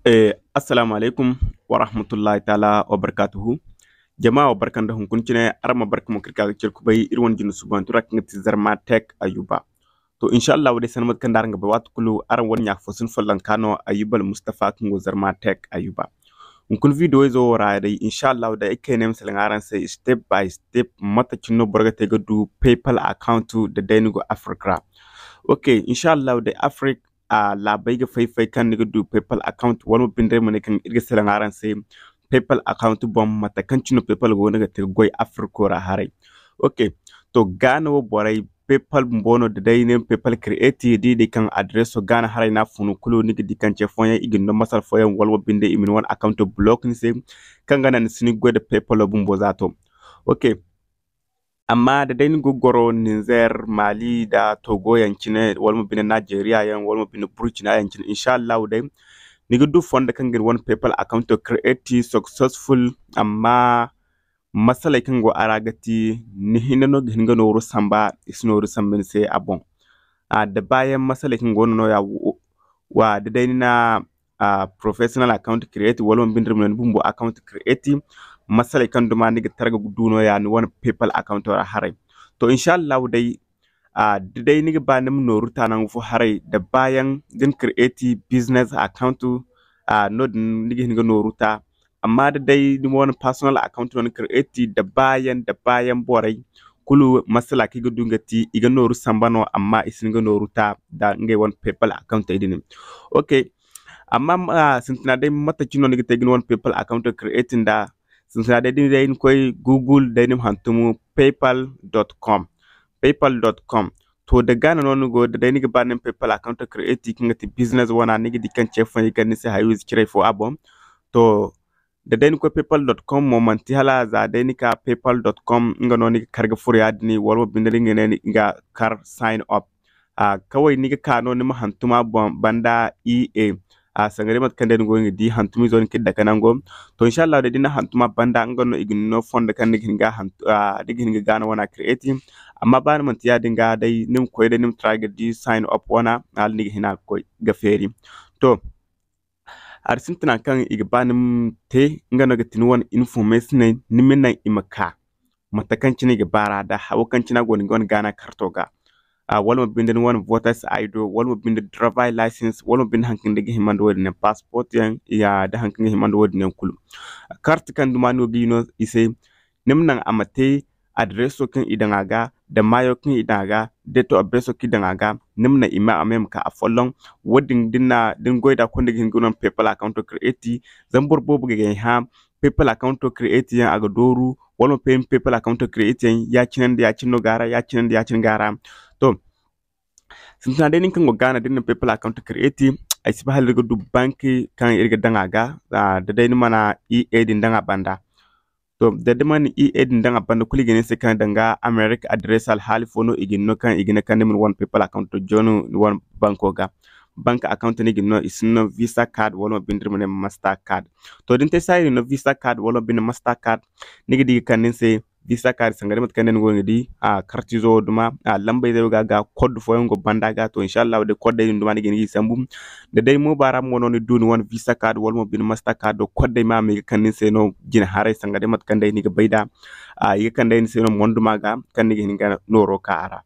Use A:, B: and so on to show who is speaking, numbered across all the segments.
A: Assalamu Alaikum wa rahmatullahi ta'ala wa barakatuhu. Jama'a barkan da hunkuncii arma barka mu kirka cirku bai irwan jinu subantura kingati Zarma tek Ayuba. To insha Allah wade sanmat kan daranga ba wat kulu aran wani yak fosin fallan kano Ayuba almustapha kingo Zarma tek Ayuba. Hunkun video zo wara dai insha Allah da yake ne misalin aran sai step by step mata cinno borga te du PayPal account da dainugo Africa. Okay, insha Allah da Africa labai ga faifai kan niga du PayPal account wani bindai mu ne kan irga salan aran sai PayPal account bom Maatakan cino PayPal go naga te goy Africa ra harai. Okay, to gana wo borai PayPal mbono da dai ne PayPal create di kan address so gana harai na funu kulo niga di kan chefonya igin no masal foyan walwa binde imin wan account block ni sai kan gana ni sini goy da PayPal bumbo zato. Okay, amma da dai nigo goro Niger, Mali da Togo yancine walmo bine Nigeria yan walmo bine Burkina yancine insha Allah dai nigo du fonda kan gin one PayPal account to create successful amma masala kan go aragati ni hinano hinga no rusamba isno rusamben sai abon da bayan masala kan go no ya wa da dai na professional account create walmo bine bumbo account create masala kan duma ni targa guduno ya ni wani PayPal account ra harai. To insha Allah dai dai ni ba nim no ruta nan fu harai da bayan din create business account no ni ga no ruta amma da dai ni wani personal account no create da bayan borai kulu masala ki gudu ngati iga no ru sambano amma isin ga no ruta da ngai wani PayPal account idin. Okay, amma sintina dai mata cino ni ga wani PayPal account creating da since dai koy Google dai nim hantumu paypal.com to da gana non go da dai ni ba nim PayPal account create kingati business wana ni di kan chefan yi kan sai hayu kire fo abom to da dai ko paypal.com momenti hala za dai ni ka paypal.com nga non ni karga furiya ni walwa bindari ngene nga kar sign up kawai ni ka no ni hantuma banda EA sangare mat kande ngo ngi di hantumi zone kidda kanango to insha Allah da dina hantuma banda ngono igno fonda kan ngi hantu digin ngi gana wana creating amma ban man tiya dinga dai nim koy da nim try di sign up wana al ngi hina koy gaferi to arsintina kan igbanim te ngano gatin wan information nimin imaka Maatakan cini ga bara da hawakan cina gon gana kartoga walmo bindin one voters ID walmo bindin driver license walmo bin hankin de himando wodne passport yan ya da hankin himando wodne kulu carte kan dumano gino ise nimnan amate address kan idangaga da mayo kan idangaga date of birth kan idangaga nimna ima amem ka afollon wodin dinna din goida ko de hingonon PayPal account create zambor bobu ga ha PayPal account create yan aga doru walmo PayPal account create yan ya cinan da ya cinno gara ya cinan da ya cin gara to sinta dai nin kan go gana din PayPal account create ai siba hal du banki kan irga dangaga da dai ni mana EA din danga banda to da dai man EA din danga banda kuli gene se kan danga America address al hal fono igino kan igina kan min one PayPal account to jono one banko ga bank account ni gino isno Visa card wala bindir mane Mastercard to din te sai no Visa card wala bin Mastercard ni gidi kan nin se Visa card sangare mat kanen go ngidi kartizo duma lambay de ga code fo ngo banda ga to inshallah de code de duma ni gini sambum de day mo baram mo non dun won Visa card wal mo bin Mastercard do code ma mi kanin se no jina hare sangare mat kan day ni ga bayda yi kan day ni se no monduma ga kan ni gini ga noro kara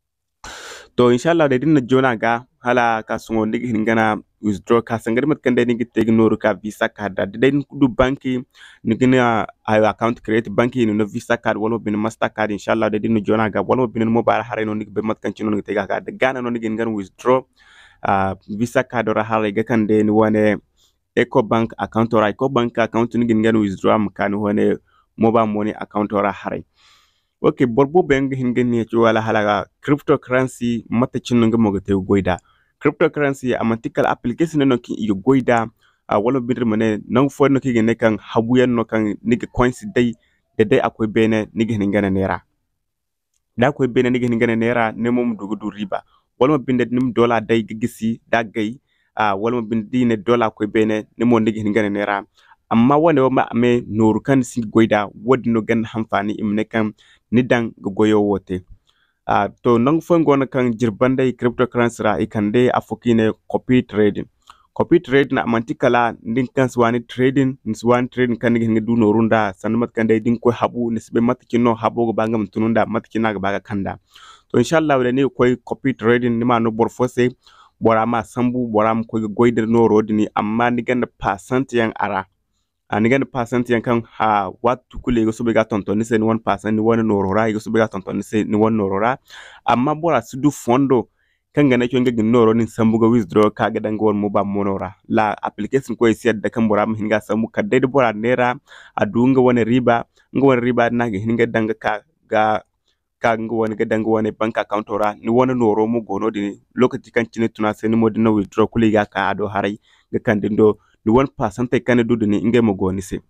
A: to inshallah de din jona ga hala ka sungo ni gini gana withdraw ka sangare mat kan day ni gite noro ka Visa card da day du banki ni gina account create banki no Visa card wala bin Mastercard inshallah de din jona ga wala bin mobile hare no ni be mat kan ci no te ga de gana no ni gin gan withdraw Visa card ra hare ga kan de ni wane Eco Bank account ra Eco Bank account ni gin gan withdraw am kan wane mobile money account ra hare. Okay, borbo beng hingen ni ci wala halaga cryptocurrency mata cin nga mo te goida cryptocurrency amantikal application no ki iyo goida wala bidir mane nan fo no ki ne kan habuyan no kan niga coins dai da dai akwai bene niga hingana nera da akwai bene niga hingana nera ne mom dugudu riba wala binde nim dollar dai gigisi da gai wala binde ne dollar akwai bene ne mo niga hingana nera amma wanda ma me noru kan si goida wodi no gan hamfani imne kan nidan goyo wote to nang fo ngona kan jirbande cryptocurrency ra ikande afokine copy trading copy trade na amanti kala din kan swani trading kan ngi du no runda san mat kan dai din ko habu nisbe mat kino habu go bangam tununda mat kina ga baga kanda to inshallah wala ne koy copy trading ni ma no bor fose bora ma sambu bora ma koy goyde no rodini amma ni ganda percent yang ara ani ganda percent yang kan ha watu kule go sobe ga tonton ni se ni 1% ni wona no rora go sobe ga tonton ni se ni wona no rora amma bora sudu fondo kan gana kyo ngin noro ni sambu go withdraw ka ga dango won moba monora la application ko siyad da kan bora ma hinga sambu kadde bora nera adunga wona riba ngwon riba na ga hinga danga ka ngwon ga danga wona bank account ora ni wona noro mo gono di lokati kan cine tuna se ni modi na withdraw kule ga ka ado harai ga kan dindo ni 1% kan dudu ni inge mo goni se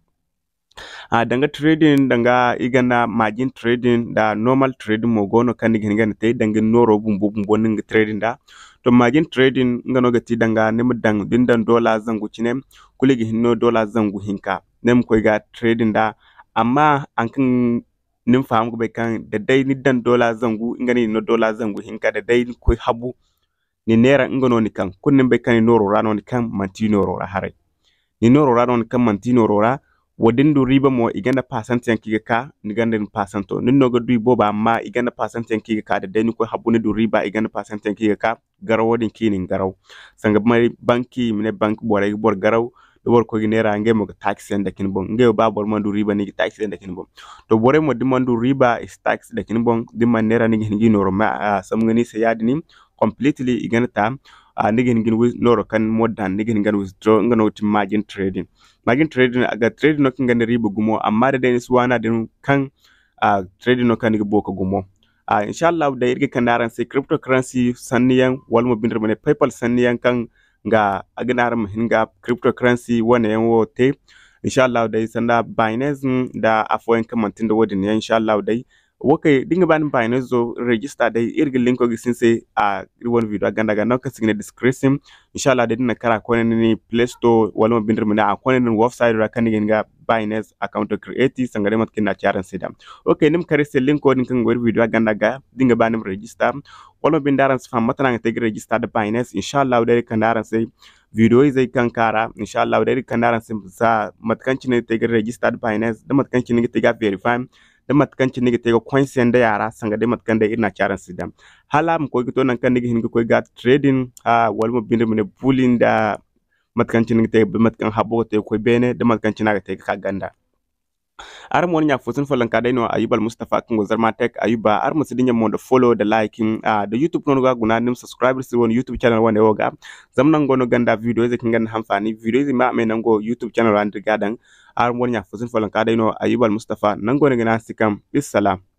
A: danga trading danga igana margin trading da normal trading mo gono kan ngin te danga noro bumbo ning trading da to margin trading ngano gati danga nim dang dindan dola zangu cinem kuligi hinno dola zangu hinka nem koy ga trading da amma ankan nim fam go be kan da dai ni dan dola zangu ngani no dola zangu hinka da dai koy habu ni nera ngano ni kan kunnin be kan noro rano ni kan mantino rora hare ni noro rano ni kan mantino rora wadindu riba mo iganda percent yankiga ka ni ganden percento ninno go du boba amma iganda percent yankiga ka da deni ko habune du riba iganda percent yankiga ka garaw din kinin garaw sanga mari banki mine bank bore bor garaw do bor ko ginera ngemo ko tax en da kin bon ngeo ba bor mandu riba ni tax en da kin bon to bore mo dimandu riba is tax da kin bon dimman nera ni ngi noro ma sam ngani se yadini completely iganda tam nigin gin noro kan modan nigin gan withdraw ngano tim margin trading aga trading no kan riba gumo amma da dai suwana din kan trading no kan boka gumo inshallah da yirge kan daran sai cryptocurrency sanniyan walmo bindir mane PayPal sanniyan kan ga agnaram hinga cryptocurrency wane yan wote inshallah dai sanda Binance da afoyen kamantin da wodin inshallah dai wokai dinga ban Binance zo register dai irge link ko gisin sai won video ganda ga naka signe description inshallah dai dinna kara ko ni Play Store wala mo bindir mina ko ni website ra kan ga Binance account create sangare mat kinna charan sidam okay nim kare se link ko din kan gor video ganda ga dinga ban register wala bindaran fam matana ga tege register da Binance inshallah dai kan daran sai video zai kan kara inshallah dai kan daran sai za matkanci ne tege register da Binance da matkanci ne tege verify da matkan ci nigi tego coins da yara sanga de matkan da ina charan sidam hala m ko gito nan kan nigi hingi ko gat trading wal mo binde mine bulin da matkan ci nigi tego matkan habo te ko bene da matkan ci naga tego ka ganda aram woni nya fosin falan ka dai no Ayuba almustapha kan Zarma tek Ayuba ar mo sidin mo da follow da liking da YouTube non ga guna nim subscribers won YouTube channel wande woga zamnan gono ganda video ze kan ganda hamfani video ze ma me nango YouTube channel wande gadan ar woni nya fosin falan ka dai no Ayuba almustapha nan gono gana sikam bisalam